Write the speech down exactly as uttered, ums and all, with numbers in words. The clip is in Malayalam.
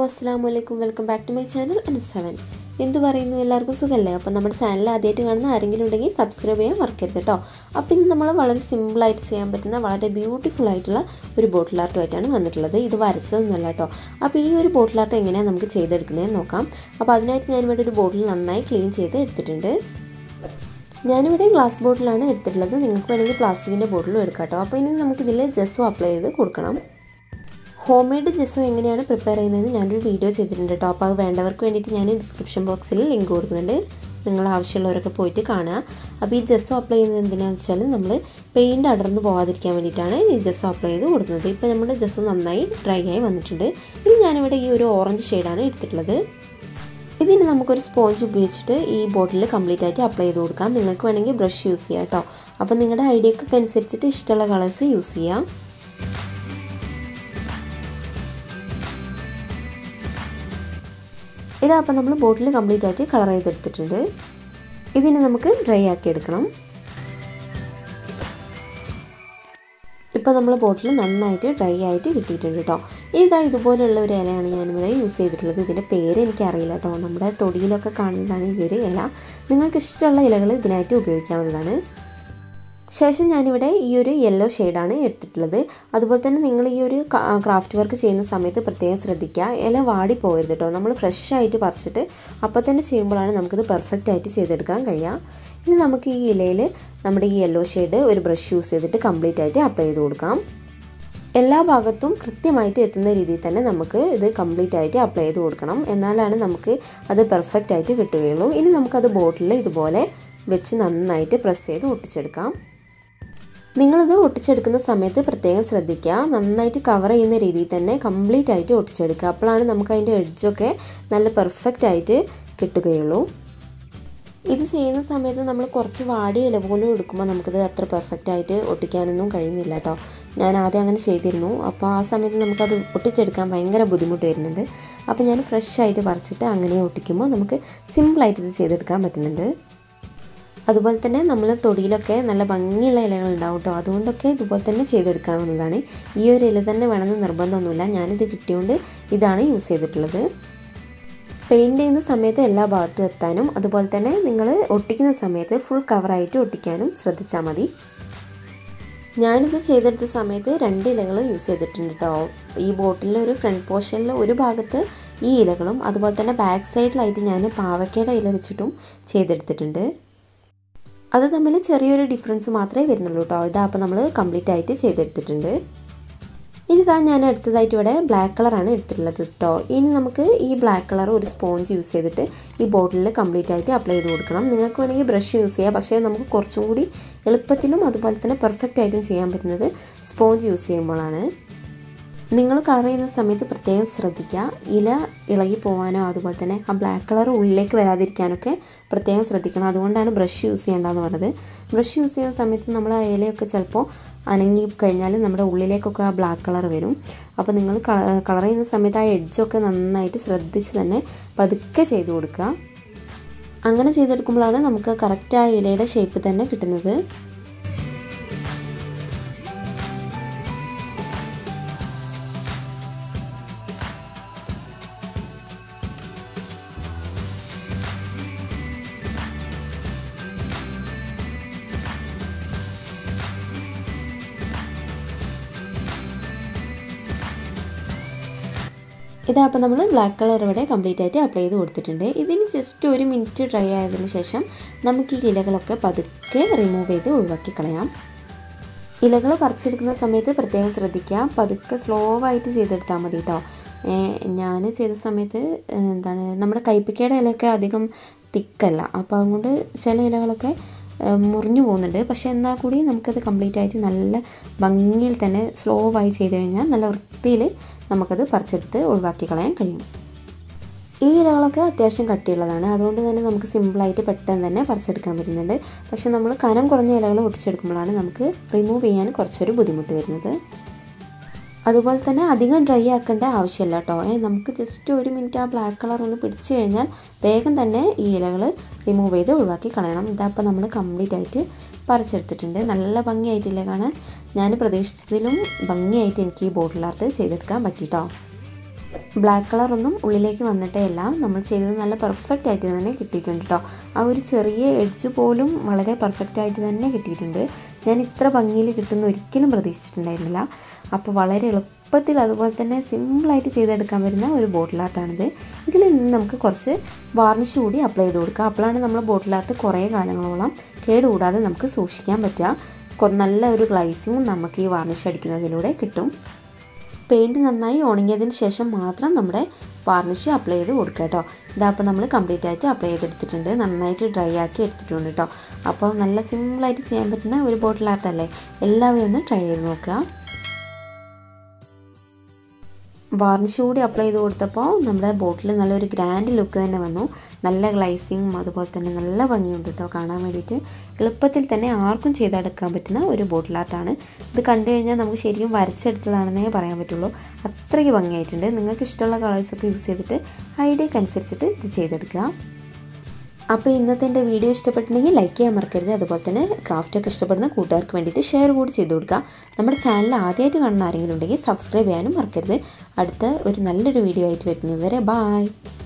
assalamu alaikum. Welcome back to my channel Anus seven. എന്തു പറയുന്നു എല്ലാവർക്കും സുഖല്ലേ? അപ്പോൾ നമ്മുടെ ചാനൽ ആദ്യമായിട്ട് കാണുന്ന ആരെങ്കിലും ഉണ്ടെങ്കിൽ സബ്സ്ക്രൈബ് ചെയ്യാൻ മറക്കരുത് കേട്ടോ. അപ്പോൾ ഇന്ന് നമ്മൾ വളരെ സിമ്പിളായിട്ട് ചെയ്യാൻ പറ്റുന്ന വളരെ ബ്യൂട്ടിഫുൾ ആയിട്ടുള്ള ഒരു ബോട്ടിൽ ആർട്ടുമായിട്ടാണ് വന്നിട്ടുള്ളത്. ഇത് വരച്ചതൊന്നുമല്ല കേട്ടോ. അപ്പോൾ ഈ ഒരു ബോട്ടിൽ ആർട്ട് എങ്ങനെയാണ് നമുക്ക് ചെയ്തെടുക്കുന്നതെന്ന് നോക്കാം. അപ്പോൾ അതിനായിട്ട് ഞാനിവിടെ ഒരു ബോട്ടിൽ നന്നായി ക്ലീൻ ചെയ്ത് എടുത്തിട്ടുണ്ട്. ഞാനിവിടെ ഗ്ലാസ് ബോട്ടിലാണ് എടുത്തിട്ടുള്ളത്. നിങ്ങൾക്ക് വേണമെങ്കിൽ പ്ലാസ്റ്റിക്കിൻ്റെ ബോട്ടിലും എടുക്കാം കേട്ടോ. അപ്പോൾ ഇനി നമുക്കിതിൽ ജെസ്സോ അപ്ലൈ ചെയ്ത് കൊടുക്കണം. ഹോം മെയ്ഡ് ജെസ്സോ എങ്ങനെയാണ് പ്രിപ്പയർ ചെയ്യുന്നതെന്ന് ഞാനൊരു വീഡിയോ ചെയ്തിട്ടുണ്ട് കേട്ടോ. അപ്പോൾ അത് വേണ്ടവർക്ക് വേണ്ടിയിട്ട് ഞാൻ ഡിസ്ക്രിപ്ഷൻ ബോക്സിൽ ലിങ്ക് കൊടുക്കുന്നുണ്ട്. നിങ്ങൾ ആവശ്യമുള്ളവരൊക്കെ പോയിട്ട് കാണുക. അപ്പോൾ ഈ ജെസ്സോ അപ്ലൈ ചെയ്യുന്നത് എന്തിനാണെന്ന് വെച്ചാൽ നമ്മൾ പെയിൻറ്റ് അടർന്ന് പോകാതിരിക്കാൻ വേണ്ടിയിട്ടാണ് ഈ ജെസ്സോ അപ്ലൈ ചെയ്ത് കൊടുക്കുന്നത്. ഇപ്പോൾ നമ്മുടെ ജെസ്സോ നന്നായി ഡ്രൈ ആയി വന്നിട്ടുണ്ട്. ഇനി ഞാനിവിടെ ഈ ഒരു ഓറഞ്ച് ഷെയ്ഡാണ് എടുത്തിട്ടുള്ളത്. ഇതിന് നമുക്കൊരു സ്പോഞ്ച് ഉപയോഗിച്ചിട്ട് ഈ ബോട്ടിൽ കംപ്ലീറ്റ് ആയിട്ട് അപ്ലൈ ചെയ്ത് കൊടുക്കാം. നിങ്ങൾക്ക് വേണമെങ്കിൽ ബ്രഷ് യൂസ് ചെയ്യാം കേട്ടോ. അപ്പോൾ നിങ്ങളുടെ ഐഡിയക്കൊക്കെ അനുസരിച്ചിട്ട് ഇഷ്ടമുള്ള കളേഴ്സ് യൂസ് ചെയ്യാം. ഇതാ അപ്പോൾ നമ്മൾ ബോട്ടിൽ കംപ്ലീറ്റ് ആയിട്ട് കളർ ചെയ്തെടുത്തിട്ടുണ്ട്. ഇതിന് നമുക്ക് ഡ്രൈ ആക്കി എടുക്കണം. ഇപ്പോൾ നമ്മൾ ബോട്ടിൽ നന്നായിട്ട് ഡ്രൈ ആയിട്ട് കിട്ടിയിട്ടുണ്ട് കേട്ടോ. ഇതാ ഇതുപോലെയുള്ള ഒരു ഇലയാണ് ഞാനിവിടെ യൂസ് ചെയ്തിട്ടുള്ളത്. ഇതിൻ്റെ പേര് എനിക്കറിയില്ല കേട്ടോ. നമ്മുടെ തൊടിയിലൊക്കെ കാണുന്നതാണ് ഈ ഒരു ഇല. നിങ്ങൾക്ക് ഇഷ്ടമുള്ള ഇലകൾ ഇതിനായിട്ട് ഉപയോഗിക്കാവുന്നതാണ്. ശേഷം ഞാനിവിടെ ഈ ഒരു യെല്ലോ ഷെയ്ഡാണ് എടുത്തിട്ടുള്ളത്. അതുപോലെ തന്നെ നിങ്ങൾ ഈ ഒരു ക്രാഫ്റ്റ് വർക്ക് ചെയ്യുന്ന സമയത്ത് പ്രത്യേകം ശ്രദ്ധിക്കുക, ഇല വാടി പോകരുത് കേട്ടോ. നമ്മൾ ഫ്രഷ് ആയിട്ട് പറിച്ചിട്ട് അപ്പോൾ തന്നെ ചെയ്യുമ്പോഴാണ് നമുക്കിത് പെർഫെക്റ്റ് ആയിട്ട് ചെയ്തെടുക്കാൻ കഴിയുക. ഇനി നമുക്ക് ഈ ഇലയിൽ നമ്മുടെ ഈ യെല്ലോ ഷെയ്ഡ് ഒരു ബ്രഷ് യൂസ് ചെയ്തിട്ട് കംപ്ലീറ്റ് ആയിട്ട് അപ്ലൈ ചെയ്ത് കൊടുക്കാം. എല്ലാ ഭാഗത്തും കൃത്യമായിട്ട് എത്തുന്ന രീതിയിൽ തന്നെ നമുക്ക് ഇത് കംപ്ലീറ്റ് ആയിട്ട് അപ്ലൈ ചെയ്ത് കൊടുക്കണം. എന്നാലാണ് നമുക്ക് അത് പെർഫെക്റ്റ് ആയിട്ട് കിട്ടുകയുള്ളൂ. ഇനി നമുക്കത് ബോട്ടിൽ ഇതുപോലെ വെച്ച് നന്നായിട്ട് പ്രസ് ചെയ്ത് ഒട്ടിച്ചെടുക്കാം. നിങ്ങളിത് ഒട്ടിച്ചെടുക്കുന്ന സമയത്ത് പ്രത്യേകം ശ്രദ്ധിക്കുക, നന്നായിട്ട് കവർ ചെയ്യുന്ന രീതിയിൽ തന്നെ കംപ്ലീറ്റ് ആയിട്ട് ഒട്ടിച്ചെടുക്കുക. അപ്പോഴാണ് നമുക്ക് അതിൻ്റെ എഡ്ജൊക്കെ നല്ല പെർഫെക്റ്റ് ആയിട്ട് കിട്ടുകയുള്ളൂ. ഇത് ചെയ്യുന്ന സമയത്ത് നമ്മൾ കുറച്ച് വാടിയ ഇല പോലും എടുക്കുമ്പോൾ നമുക്കിത് അത്ര പെർഫെക്റ്റ് ആയിട്ട് ഒട്ടിക്കാനൊന്നും കഴിയുന്നില്ല കേട്ടോ. ഞാൻ ആദ്യം അങ്ങനെ ചെയ്തിരുന്നു. അപ്പോൾ ആ സമയത്ത് നമുക്കത് ഒട്ടിച്ചെടുക്കാൻ ഭയങ്കര ബുദ്ധിമുട്ട് വരുന്നുണ്ട്. അപ്പോൾ ഞാൻ ഫ്രഷ് ആയിട്ട് പറിച്ചിട്ട് അങ്ങനെ ഒട്ടിക്കുമ്പോൾ നമുക്ക് സിമ്പിളായിട്ട് ഇത് ചെയ്തെടുക്കാൻ പറ്റുന്നുണ്ട്. അതുപോലെ തന്നെ നമ്മൾ തൊടിയിലൊക്കെ നല്ല ഭംഗിയുള്ള ഇലകൾ ഉണ്ടാവും കേട്ടോ. അതുകൊണ്ടൊക്കെ ഇതുപോലെ തന്നെ ചെയ്തെടുക്കാവുന്നതാണ്. ഈ ഒരു ഇല തന്നെ വേണമെന്ന് നിർബന്ധമൊന്നുമില്ല. ഞാനിത് കിട്ടിയോണ്ട് ഇതാണ് യൂസ് ചെയ്തിട്ടുള്ളത്. പെയിൻറ്റ് ചെയ്യുന്ന സമയത്ത് എല്ലാ ഭാഗത്തും എത്താനും അതുപോലെ തന്നെ നിങ്ങൾ ഒട്ടിക്കുന്ന സമയത്ത് ഫുൾ കവറായിട്ട് ഒട്ടിക്കാനും ശ്രദ്ധിച്ചാൽ മതി. ഞാനിത് ചെയ്തെടുത്ത സമയത്ത് രണ്ട് ഇലകൾ യൂസ് ചെയ്തിട്ടുണ്ട് കേട്ടോ. ഈ ബോട്ടിലിൽ ഒരു ഫ്രണ്ട് പോർഷനിൽ ഒരു ഭാഗത്ത് ഈ ഇലകളും അതുപോലെ തന്നെ ബാക്ക് സൈഡിലായിട്ട് ഞാൻ പാവയ്ക്കയുടെ ഇല വെച്ചിട്ടും ചെയ്തെടുത്തിട്ടുണ്ട്. അത് തമ്മിൽ ചെറിയൊരു ഡിഫറൻസ് മാത്രമേ വരുന്നുള്ളൂ കേട്ടോ. ഇതാ അപ്പോൾ നമ്മൾ കംപ്ലീറ്റ് ആയിട്ട് ചെയ്തെടുത്തിട്ടുണ്ട്. ഇനി ഇതാ ഞാൻ അടുത്തതായിട്ട് ഇവിടെ ബ്ലാക്ക് കളറാണ് എടുത്തിട്ടുള്ളത് കേട്ടോ. ഇനി നമുക്ക് ഈ ബ്ലാക്ക് കളർ ഒരു സ്പോഞ്ച് യൂസ് ചെയ്തിട്ട് ഈ ബോട്ടിലിൽ കംപ്ലീറ്റ് ആയിട്ട് അപ്ലൈ ചെയ്ത് കൊടുക്കണം. നിങ്ങൾക്ക് വേണമെങ്കിൽ ബ്രഷ് യൂസ് ചെയ്യാം. പക്ഷേ നമുക്ക് കുറച്ചും കൂടി എളുപ്പത്തിലും അതുപോലെ തന്നെ പെർഫെക്റ്റ് ആയിട്ടും ചെയ്യാൻ പറ്റുന്നത് സ്പോഞ്ച് യൂസ് ചെയ്യുമ്പോഴാണ്. നിങ്ങൾ കളർ ചെയ്യുന്ന സമയത്ത് പ്രത്യേകം ശ്രദ്ധിക്കുക, ഇല ഇളകി പോകാനോ അതുപോലെ തന്നെ ആ ബ്ലാക്ക് കളർ ഉള്ളിലേക്ക് വരാതിരിക്കാനൊക്കെ പ്രത്യേകം ശ്രദ്ധിക്കണം. അതുകൊണ്ടാണ് ബ്രഷ് യൂസ് ചെയ്യേണ്ടതെന്ന് പറഞ്ഞത്. ബ്രഷ് യൂസ് ചെയ്യുന്ന സമയത്ത് നമ്മൾ ആ ഇലയൊക്കെ ചിലപ്പോൾ അനങ്ങി കഴിഞ്ഞാൽ നമ്മുടെ ഉള്ളിലേക്കൊക്കെ ആ ബ്ലാക്ക് കളർ വരും. അപ്പോൾ നിങ്ങൾ കളർ ചെയ്യുന്ന സമയത്ത് ആ എഡ്ജൊക്കെ നന്നായിട്ട് ശ്രദ്ധിച്ച് തന്നെ പതുക്കെ ചെയ്ത് കൊടുക്കുക. അങ്ങനെ ചെയ്തെടുക്കുമ്പോഴാണ് നമുക്ക് കറക്റ്റ് ആ ഇലയുടെ ഷേപ്പ് തന്നെ കിട്ടുന്നത്. ഇതാ അപ്പോൾ നമ്മൾ ബ്ലാക്ക് കളർ ഇവിടെ കംപ്ലീറ്റ് ആയിട്ട് അപ്ലൈ ചെയ്ത് കൊടുത്തിട്ടുണ്ട്. ഇതിന് ജസ്റ്റ് ഒരു മിനിറ്റ് ഡ്രൈ ആയതിന് ശേഷം നമുക്ക് ഈ ഇലകളൊക്കെ പതുക്കെ റിമൂവ് ചെയ്ത് ഒഴിവാക്കി കളയാം. ഇലകൾ പറിച്ചെടുക്കുന്ന സമയത്ത് പ്രത്യേകം ശ്രദ്ധിക്കുക, പതുക്കെ സ്ലോ ആയിട്ട് ചെയ്തെടുത്താൽ മതി കേട്ടോ. ഞാൻ ചെയ്ത സമയത്ത് എന്താണ് നമ്മുടെ കൈപ്പിക്കയുടെ ഇലയൊക്കെ അധികം തിക്കല്ല. അപ്പോൾ അതുകൊണ്ട് ചില ഇലകളൊക്കെ മുറിഞ്ഞു പോകുന്നുണ്ട്. പക്ഷേ എന്നാൽ കൂടി നമുക്കത് കംപ്ലീറ്റ് ആയിട്ട് നല്ല ഭംഗിയിൽ തന്നെ സ്ലോ ആയി ചെയ്ത് കഴിഞ്ഞാൽ നല്ല വൃത്തിയിൽ നമുക്കത് പറിച്ചെടുത്ത് ഒഴിവാക്കി കളയാൻ കഴിയും. ഈ ഇലകളൊക്കെ അത്യാവശ്യം കട്ടിയുള്ളതാണ്. അതുകൊണ്ട് തന്നെ നമുക്ക് സിമ്പിളായിട്ട് പെട്ടെന്ന് തന്നെ പറിച്ചെടുക്കാൻ പറ്റുന്നുണ്ട്. പക്ഷേ നമ്മൾ കനം കുറഞ്ഞ ഇലകൾ ഒട്ടിച്ചെടുക്കുമ്പോഴാണ് നമുക്ക് റിമൂവ് ചെയ്യാൻ കുറച്ചൊരു ബുദ്ധിമുട്ട് വരുന്നത്. അതുപോലെ തന്നെ അധികം ഡ്രൈ ആക്കേണ്ട ആവശ്യമില്ല കേട്ടോ. നമുക്ക് ജസ്റ്റ് ഒരു മിനിറ്റ് ആ ബ്ലാക്ക് കളർ ഒന്ന് പിടിച്ചു കഴിഞ്ഞാൽ വേഗം തന്നെ ഈ ഇലകൾ റിമൂവ് ചെയ്ത് ഒഴിവാക്കി കളയണം. ഇതപ്പോൾ നമ്മൾ കംപ്ലീറ്റ് ആയിട്ട് പറിച്ചെടുത്തിട്ടുണ്ട്. നല്ല ഭംഗിയായിട്ടില്ലേ കാണാൻ. ഞാൻ പ്രതീക്ഷിച്ചതിലും ഭംഗിയായിട്ട് എനിക്ക് ഈ ബോട്ടിൽ ആർട്ട് ചെയ്തെടുക്കാൻ പറ്റിട്ടോ. ബ്ലാക്ക് കളറൊന്നും ഉള്ളിലേക്ക് വന്നിട്ടേ അല്ല, നമ്മൾ ചെയ്തത് നല്ല പെർഫെക്റ്റ് ആയിട്ട് തന്നെ കിട്ടിയിട്ടുണ്ട് കേട്ടോ. ആ ഒരു ചെറിയ എഡ്ജ് പോലും വളരെ പെർഫെക്റ്റ് ആയിട്ട് തന്നെ കിട്ടിയിട്ടുണ്ട്. ഞാൻ ഇത്ര ഭംഗിയിൽ കിട്ടുന്ന ഒരിക്കലും പ്രതീക്ഷിച്ചിട്ടുണ്ടായിരുന്നില്ല. അപ്പോൾ വളരെ എളുപ്പത്തിൽ അതുപോലെ തന്നെ സിമ്പിളായിട്ട് ചെയ്തെടുക്കാൻ വരുന്ന ഒരു ബോട്ടിൽ ആർട്ടാണിത്. ഇതിൽ നിന്ന് നമുക്ക് കുറച്ച് വാർണിഷ് കൂടി അപ്ലൈ ചെയ്ത് കൊടുക്കുക. അപ്പോഴാണ് നമ്മൾ ബോട്ടിൽ ആർട്ട് കുറേ കാലങ്ങളോളം കേടുകൂടാതെ നമുക്ക് സൂക്ഷിക്കാൻ പറ്റുക. നല്ല ഒരു ഗ്ലൈസിങ്ങും നമുക്ക് ഈ വാർണിഷ് അടിക്കുന്നതിലൂടെ കിട്ടും. പെയിൻറ്റ് നന്നായി ഉണങ്ങിയതിന് ശേഷം മാത്രം നമ്മുടെ വാർണിഷ് അപ്ലൈ ചെയ്ത് കൊടുക്കുക കേട്ടോ. ഇതാ അപ്പോൾ നമ്മൾ കംപ്ലീറ്റ് ആയിട്ട് അപ്ലൈ ചെയ്തെടുത്തിട്ടുണ്ട്, നന്നായിട്ട് ഡ്രൈ ആക്കി എടുത്തിട്ടുണ്ട് കേട്ടോ. അപ്പോൾ നല്ല സിമ്പിളായിട്ട് ചെയ്യാൻ പറ്റുന്ന ഒരു ബോട്ടിൽ ആർട്ടല്ലേ, എല്ലാവരും ഒന്ന് ട്രൈ ചെയ്ത് നോക്കുക. വാർണിഷ് കൂടി അപ്ലൈ ചെയ്ത് കൊടുത്തപ്പോൾ നമ്മുടെ ബോട്ടിൽ നല്ലൊരു ഗ്രാൻഡ് ലുക്ക് തന്നെ വന്നു. നല്ല ഗ്ലൈസിങ്ങും അതുപോലെ തന്നെ നല്ല ഭംഗിയുണ്ട് കേട്ടോ കാണാൻ വേണ്ടിയിട്ട്. എളുപ്പത്തിൽ തന്നെ ആർക്കും ചെയ്തെടുക്കാൻ പറ്റുന്ന ഒരു ബോട്ടിൽ ആർട്ടാണ്. ഇത് കണ്ടു കഴിഞ്ഞാൽ നമുക്ക് ശരിക്കും വരച്ചെടുത്തതാണെന്നേ പറയാൻ പറ്റുള്ളൂ. അത്രയ്ക്ക് ഭംഗിയായിട്ടുണ്ട്. നിങ്ങൾക്ക് ഇഷ്ടമുള്ള കളേഴ്സൊക്കെ യൂസ് ചെയ്തിട്ട് ഐഡിയക്ക് അനുസരിച്ചിട്ട് ഇത് ചെയ്തെടുക്കുക. അപ്പോൾ ഇന്നത്തെ എൻ്റെ വീഡിയോ ഇഷ്ടപ്പെട്ടിട്ടുണ്ടെങ്കിൽ ലൈക്ക് ചെയ്യാൻ മറക്കരുത്. അതുപോലെ തന്നെ ക്രാഫ്റ്റൊക്കെ ഇഷ്ടപ്പെടുന്ന കൂട്ടുകാർക്ക് വേണ്ടിയിട്ട് ഷെയർ കൂടി ചെയ്ത് കൊടുക്കുക. നമ്മുടെ ചാനൽ ആദ്യമായിട്ട് കാണുന്ന ആരെങ്കിലും ഉണ്ടെങ്കിൽ സബ്സ്ക്രൈബ് ചെയ്യാനും മറക്കരുത്. അടുത്ത ഒരു നല്ലൊരു വീഡിയോ ആയിട്ട് വരുന്നത് വരെ ബായ്.